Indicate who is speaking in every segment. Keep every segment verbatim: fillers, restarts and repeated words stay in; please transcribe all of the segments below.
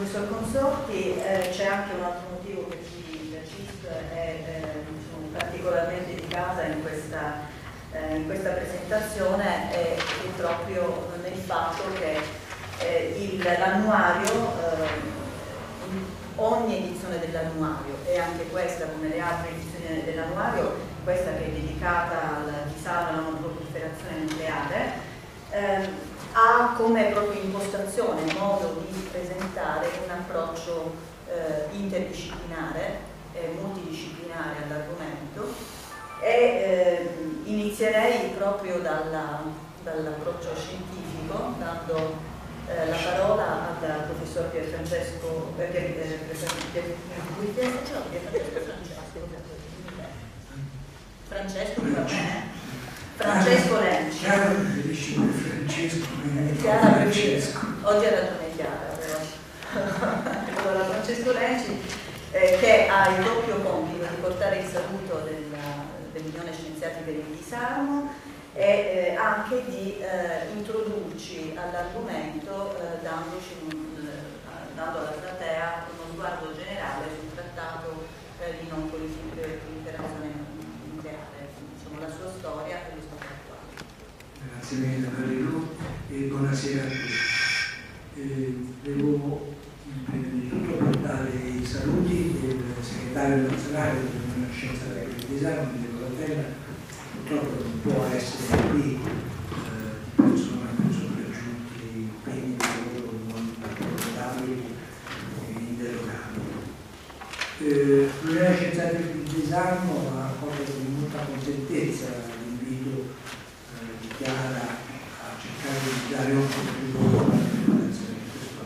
Speaker 1: professor Consorti, eh, c'è anche un altro motivo per cui la C I S è eh, diciamo, particolarmente di casa in questa, eh, in questa presentazione, è, è proprio nel fatto che eh, l'annuario, eh, ogni edizione dell'annuario, e anche questa come le altre edizioni dell'annuario, questa che è dedicata al disarmo e alla non proliferazione nucleare, ehm, ha come proprio impostazione, modo di presentare un approccio eh, interdisciplinare e multidisciplinare all'argomento, e eh, inizierei proprio dall'approccio dall scientifico, dando eh, la parola al professor Pierfrancesco eh, Pier, eh, Francesco Francesco va bene. Francesco Lenci.
Speaker 2: Chiara preferisce Francesco.
Speaker 1: Chiara preferisce. Oggi ha ragione Chiara, però. Allora, Francesco Lenci, eh, che ha il doppio compito di portare il saluto dell'Unione Scienziati per il Disarmo e eh, anche di eh, introdurci all'argomento eh, dandoci un, eh, dando alla platea uno sguardo generale sul trattato eh, di non proliferazione nucleare, insomma la sua storia e le sue attuali.
Speaker 2: Grazie mille Marilu e buonasera a tutti. Eh, devo prima di tutto portare i saluti del segretario nazionale dell'Unione Scienziati per il Disarmo, Nicola Tella. Purtroppo non può essere qui, eh, persone che sono raggiunti impegni di lavoro non accordabili e inderogabili. Eh, L'Unione Scienziati per il Disarmo ha accolto con molta contentezza l'invito eh, di Chiara a cercare di dare un contributo alla presentazione di questo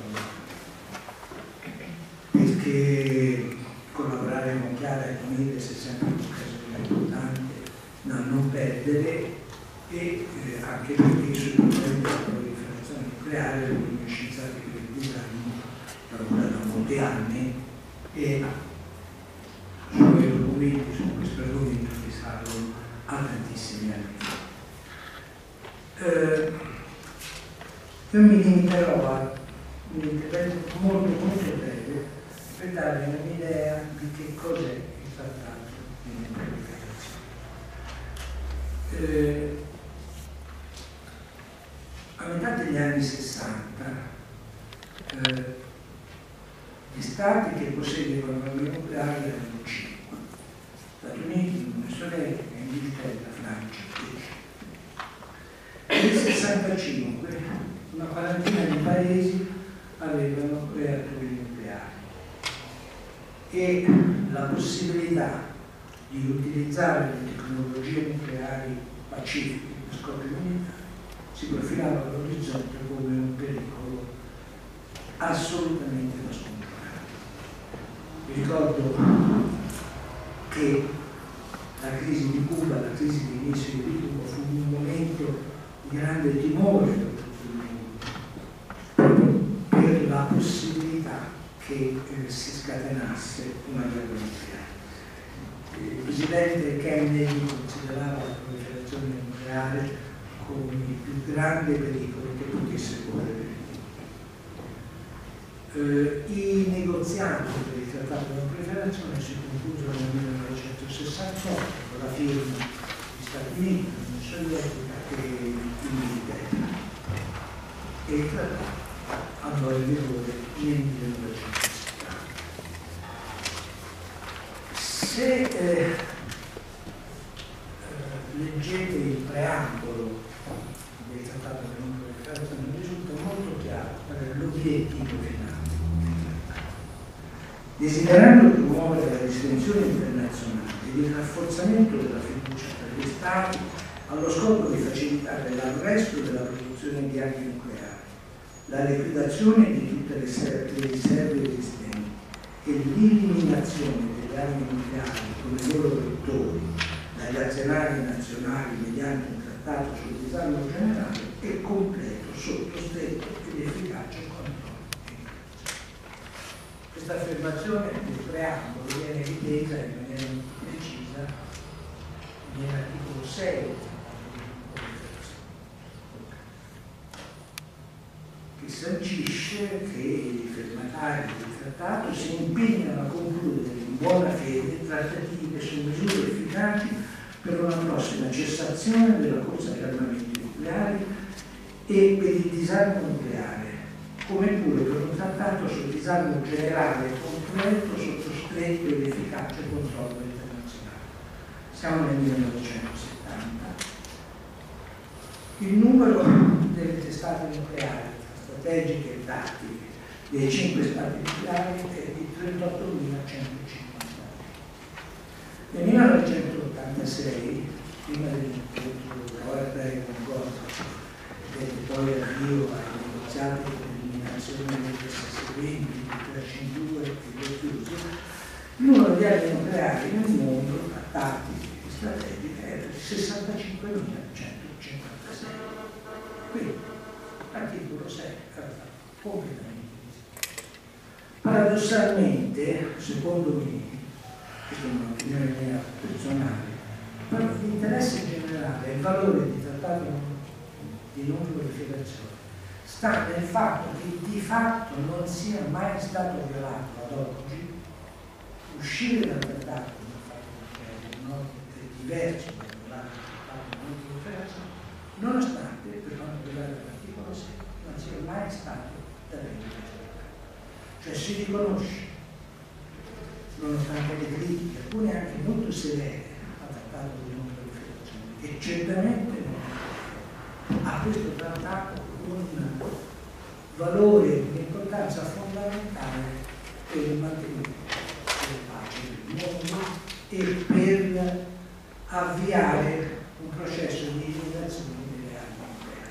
Speaker 2: anno, perché collaborare con Chiara e con Ives è sempre un'occasione importante da non perdere, e eh, anche perché sui problemi della proliferazione nucleare l'Unione Scienziati per il Disarmo lavora da molti anni e sui documenti, su questo argomento risalgono a tantissimi anni fa. Eh, io mi limiterò a un intervento molto molto breve per darvi un'idea di che cos'è il trattato di non proliferazione. Eh, a metà degli anni sessanta eh, gli stati che possedevano armi nucleari erano cinque: Stati Uniti, Unione Sovietica, Inghilterra, Francia e Cina. Nel sessantacinque una quarantina di paesi avevano reattori nucleari e la possibilità di utilizzare le tecnologie nucleari pacifiche per scopi militari si profilava all'orizzonte come un pericolo assolutamente da scongiurare. Vi ricordo che la crisi di Cuba, la crisi di missili di Cuba fu un momento di grande timore per tutto il mondo, proprio per la possibilità che eh, si scatenasse una guerra nucleare. Il presidente Kennedy considerava la proliferazione nucleare come il più grande pericolo che potesse correre. Eh, I negoziati per il trattato di non proliferazione si conclusero nel millenovecentosessantotto con la firma degli Stati Uniti, l'Unione Sovietica e l'Inghilterra, e il trattato andò in vigore nel millenovecentosettanta. Se eh, eh, leggete il preambolo del trattato di non proliferazione risulta molto chiaro qual è l'obiettivo finale del trattato. Desiderando promuovere la distensione internazionale ed il rafforzamento della fiducia tra gli Stati allo scopo di facilitare l'arresto della produzione di armi nucleari, la liquidazione di tutte le riserve esistenti e l'eliminazione delle armi nucleari con i loro vettori dagli arsenali nazionali mediante un trattato sul disarmo generale e completo sotto stretto ed efficace controllo internazionale. Questa affermazione del preambolo viene ripresa in maniera molto precisa nell'articolo sei, che sancisce stabilisce che i firmatari del trattato si impegnano a concludere in buona fede trattative su misure efficaci per una prossima cessazione della corsa agli armamenti nucleari e per il disarmo nucleare, come pure per un trattato sul disarmo generale e completo sotto stretto ed efficace controllo internazionale. Siamo nel millenovecentosettanta. Il numero delle testate nucleari, strategiche e tattiche, dei cinque stati nucleari è di trentottomilacentocinquanta. Nel millenovecentottantasei, prima dell'incontro Goldberg con Gorbaciov e poi l'avvio ai negoziati per l'eliminazione degli assessamenti, il trentadue e le chiuse, il numero di armi nucleari nel mondo, tra tattiche e strategiche, era di sessantacinquemilacentocinquantasei. Quindi l'articolo sei era stato completamente disatteso. Paradossalmente, secondo me, questa è un'opinione mia personale, però l'interesse generale e il valore di trattato di non proliferazione sta nel fatto che di fatto non sia mai stato violato ad oggi. Uscire dal trattato è diverso dal violato del trattato di non proliferazione, nonostante per quanto riguarda l'articolo sei non sia mai stato davvero rispettato. Cioè si riconosce, nonostante le critiche, alcune anche molto severe al trattato di non proliferazione, che certamente a questo trattato un valore e un'importanza fondamentale per il mantenimento della pace del mondo e per avviare un processo di eliminazione delle armi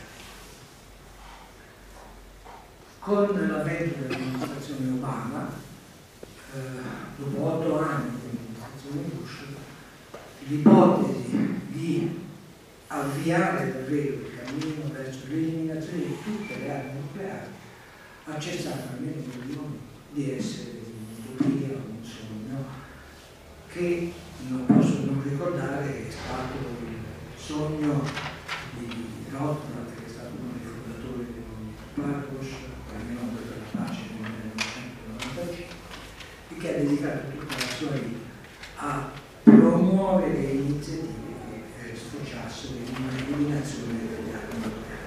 Speaker 2: nucleari. Con l'avvento dell'amministrazione Obama, eh, dopo otto anni dell'amministrazione Bush, l'ipotesi di avviare davvero il cammino verso l'eliminazione di tutte le armi nucleari ha cessato almeno per il momento di essere un'utopia, un sogno che non posso non ricordare è stato il sogno di Rothbard, che è stato uno dei fondatori del movimento Pagos, premio Nobel per la pace nel millenovecentonovantacinque, e che ha dedicato tutta la sua vita a promuovere iniziative sfociassero in un'eliminazione delle armi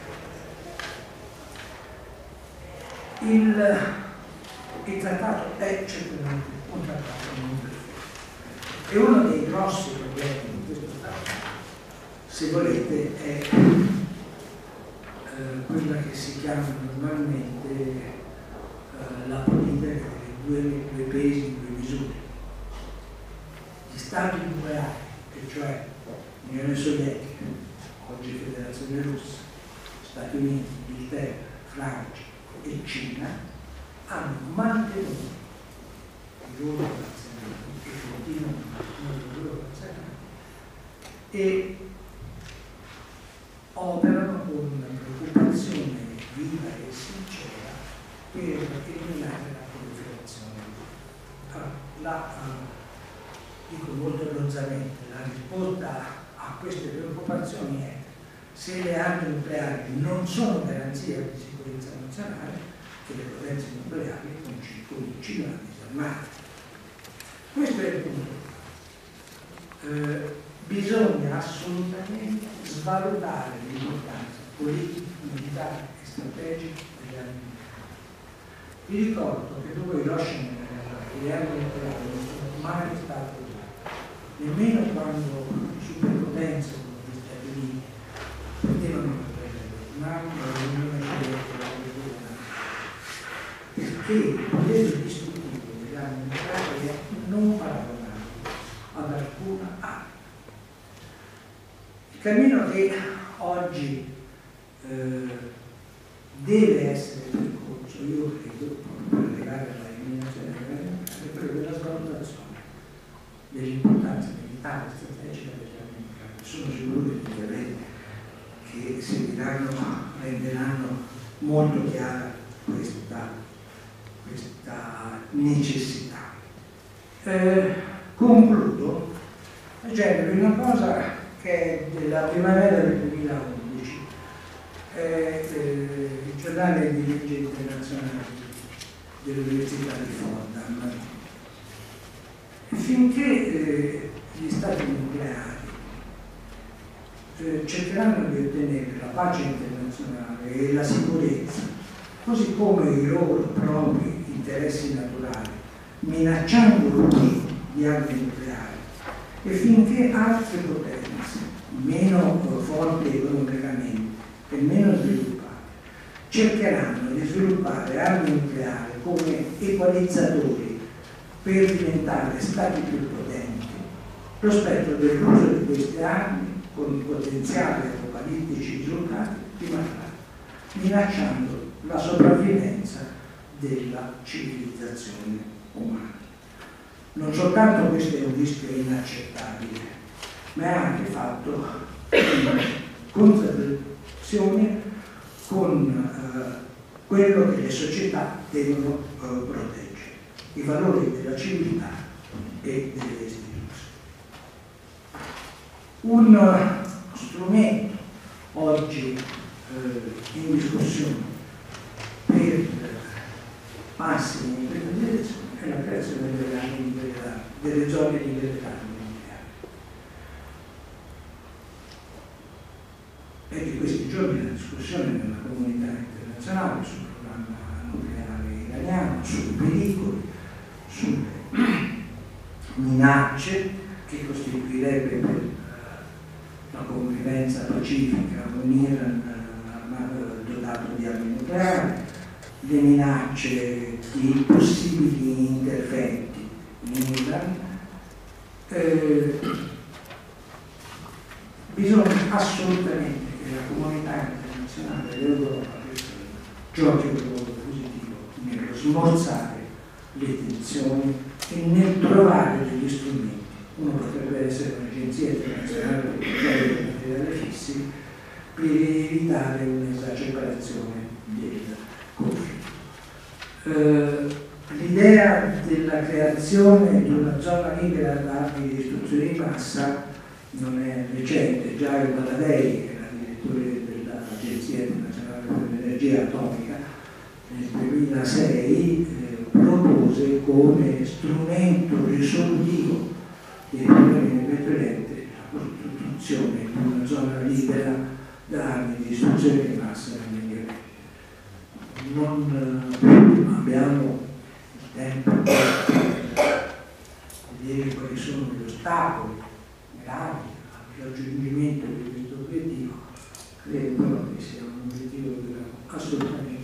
Speaker 2: nucleari. Il, il trattato è certamente un trattato non perfetto e uno dei grossi problemi di questo trattato, se volete, è eh, quella che si chiama normalmente eh, la politica delle due, due pesi, due misure. Gli stati nucleari, e cioè Unione Sovietica, oggi Federazione Russa, Stati Uniti, Inghilterra, Francia e Cina, hanno mantenuto i loro razionamenti e continuano a mantenere i loro razionamenti e operano con una preoccupazione viva e sincera per eliminare la proliferazione. Allora, la, uh, dico molto abbronzamente, la risposta a queste preoccupazioni è: se le armi nucleari non sono garanzia di sicurezza nazionale, che le potenze nucleari comincino a disarmare. Questo è il punto. Eh, bisogna assolutamente svalutare l'importanza politica, militare e strategica delle armi nucleari. Vi ricordo che dopo Hiroshima e Nagasaki le armi nucleari non sono mai state usate, nemmeno quando superpotenze come gli Stati Uniti prendevano la guerra del Vietnam o l'Unione Sovietica, perché il potere distruttivo delle armi nucleari è non paragonabile ad alcuna arma. Il cammino che oggi eh, deve essere percorso, io credo, per arrivare alla eliminazione delle armi nucleari, è quello della svalutazione dell'importanza militare e strategica delle armi nucleari. Sono sicuro che avete che seguiranno, renderanno molto chiara questa, questa necessità. Eh, concludo leggendovi una cosa che è della primavera del duemilaundici. Eh, eh, il giornale internazionale di legge internazionale dell'Università di Fordham. Finché eh, gli stati nucleari eh, cercheranno di ottenere la pace internazionale e la sicurezza, così come i loro propri interessi naturali, minacciando l'uso di armi nucleari, e finché altre potenze meno forti economicamente e meno sviluppate cercheranno di sviluppare armi nucleari come equalizzatori per diventare stati più potenti, lo spettro dell'uso di queste armi con potenziali apocalittici risultati rimarrà, minacciando la sopravvivenza della civilizzazione umana. Non soltanto questo è un rischio inaccettabile, ma è anche fatto in contraddizione con eh, quello che le società devono eh, proteggere, i valori della civiltà e delle istituzioni. Un uh, strumento oggi eh, in discussione per massima implementazione è la creazione delle, delle zone di libertà nucleare. È di questi giorni la discussione nella comunità internazionale sul programma nucleare iraniano, sui pericoli, sulle minacce che costituirebbe per la convivenza pacifica un Iran dotato di armi nucleari, le minacce di possibili interventi in Iran. Eh, bisogna assolutamente che la comunità internazionale, l'Europa, giochi un ruolo positivo nello smorzare le tensioni e nel trovare degli strumenti. Uno potrebbe essere un'agenzia internazionale per il controllo dei materiali fissi per evitare un'esagerazione del conflitto. Eh, l'idea della creazione di una zona libera da armi di distruzione di massa non è recente. Già il Baladei, che era direttore dell'Agenzia internazionale per l'energia atomica, nel duemilasei eh, propose come strumento risolutivo dei problemi del Medio Oriente la costruzione di una zona libera da armi di distruzione di massa nel Medio Oriente. Non eh, abbiamo il tempo per vedere quali sono gli ostacoli gravi al raggiungimento di questo obiettivo. Credo però che sia un obiettivo che dobbiamo assolutamente